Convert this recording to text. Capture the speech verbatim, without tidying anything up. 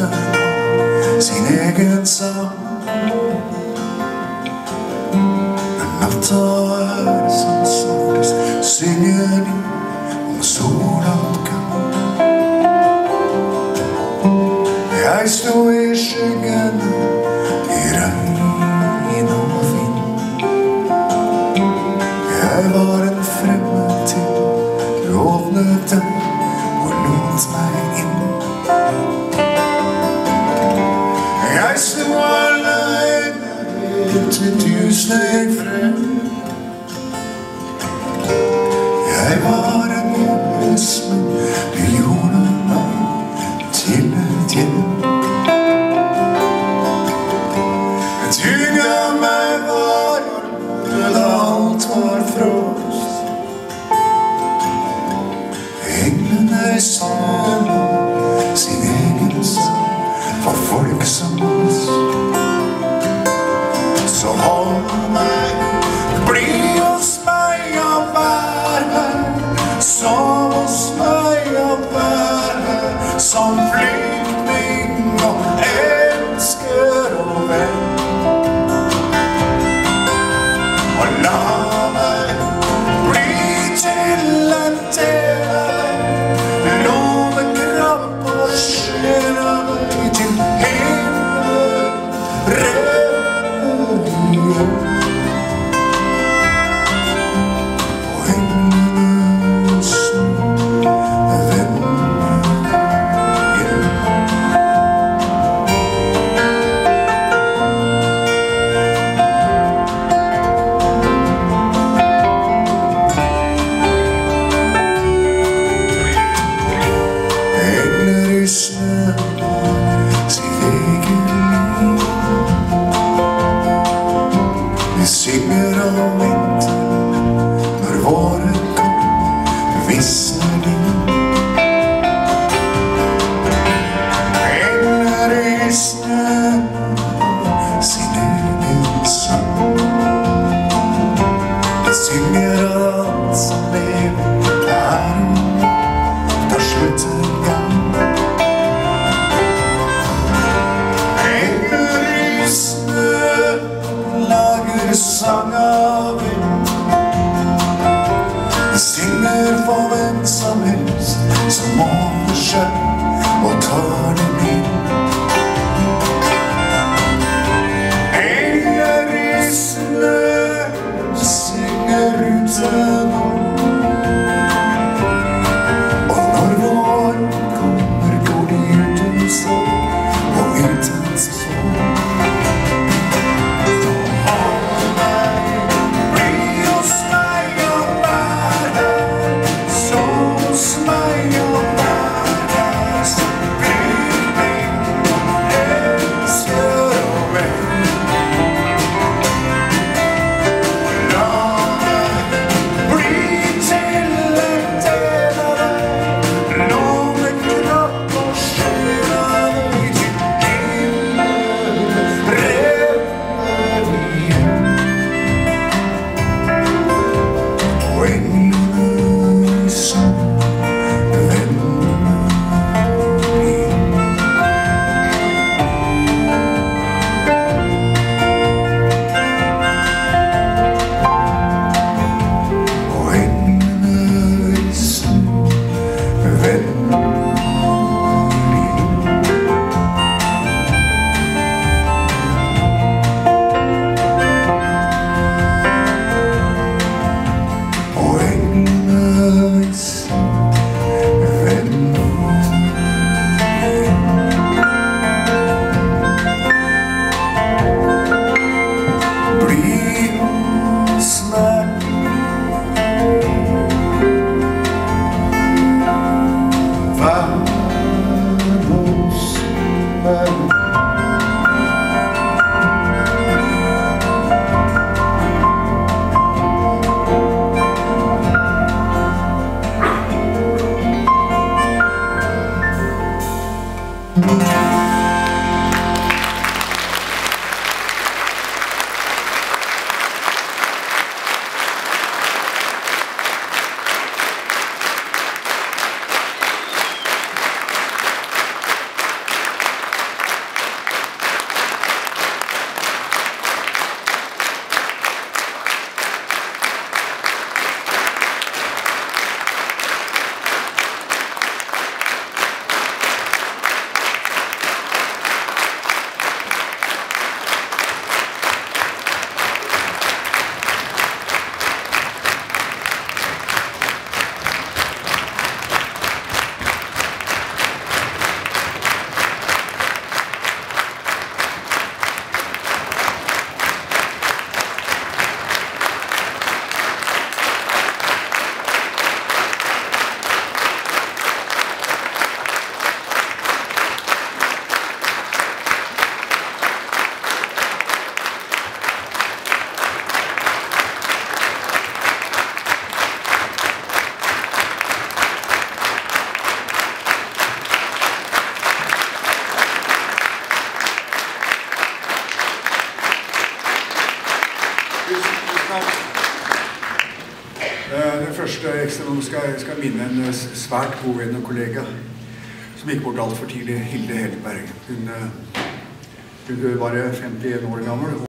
av sin egen sang. Når natta er som svartest, synger de om soloppgang. Jeg sto i skyggen i regn og vind. Jeg var en fremmed til, du åpnet den og lot meg inn. Jeg sto alene helt til du steg frem. Jeg var en hjemløs, men du gjorde meg til et hjem. Du ga meg varer da alt var frost. Englene sang sin egen sang for folk som oss. Så hold meg, bli hos meg og vær her. Sov hos meg og vær her, som flyktning og elsker og venn. Og la meg bli til en del av deg, låne kropp og sjel av deg til himmelen, redder igjen. Og englene sang venner igjen. Engler i snøen sitt eget liv. Vi synger om vinter når våren kom, visner de. Engler i snøen sin egen sang. Vi synger alt som lever her inne, tar slutt en gang. Engler i snøen lager sang av vind. De synger for hvem som helst som måler seg og tar dem inn. Engler i snøen synger uten ord. Og når våren kommer, går de uten sår og uten sår. Så hold meg, bli hos meg og vær her. Sov hos meg og vær her, som flyktning og elsker og venn. Og la meg bli til en del av deg, låne kropp og sjel av deg til himmelen, redder igjen. Og englene sang venner igjen. Og englene sang venner igjen. Og englene sang venner igjen. Bli hos meg, vær hos meg. Det første ekstra nå skal jeg skal minne en svært god venn og kollega som gikk bort alt for tidlig, Hilde Helberg. Hun, hun var femtien år gammel.